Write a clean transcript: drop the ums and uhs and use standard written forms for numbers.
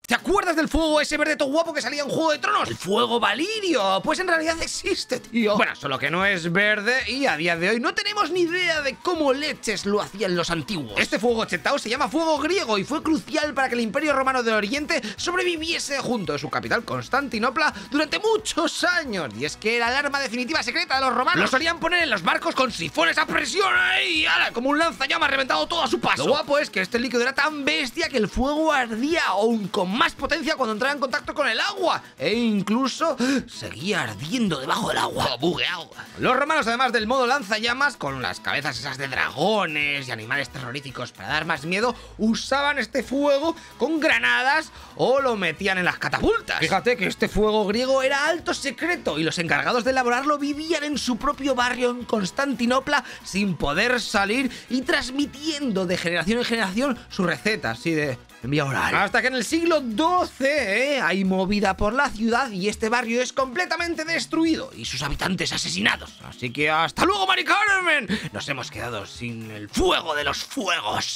¿Te acuerdas del fuego ese verde todo guapo que salía en Juego de Tronos? El fuego valirio. Pues en realidad existe, tío. Bueno, solo que no es verde y a día de hoy no tenemos ni idea de cómo leches lo hacían los antiguos. Este fuego chetao se llama fuego griego y fue crucial para que el Imperio Romano de Oriente sobreviviese junto a su capital Constantinopla durante muchos años. Y es que era el arma definitiva secreta de los romanos. Lo solían poner en los barcos con sifones a presión y ¡ala! Como un lanzallamas reventado todo a su paso. Lo guapo es que este líquido era tan bestia que el fuego ardía aún con más potencia cuando entraba en contacto con el agua e incluso seguía ardiendo debajo del agua. Bugueado. Los romanos, además del modo lanzallamas, con las cabezas esas de dragones y animales terroríficos para dar más miedo, usaban este fuego con granadas o lo metían en las catapultas. Fíjate que este fuego griego era alto secreto y los encargados de elaborarlo vivían en su propio barrio en Constantinopla sin poder salir y transmitiendo de generación en generación su receta así de vía oral. Hasta que en el siglo XII hay movida por la ciudad y este barrio es completamente destruido y sus habitantes asesinados. Así que hasta luego, Mari Carmen. Nos hemos quedado sin el fuego de los fuegos.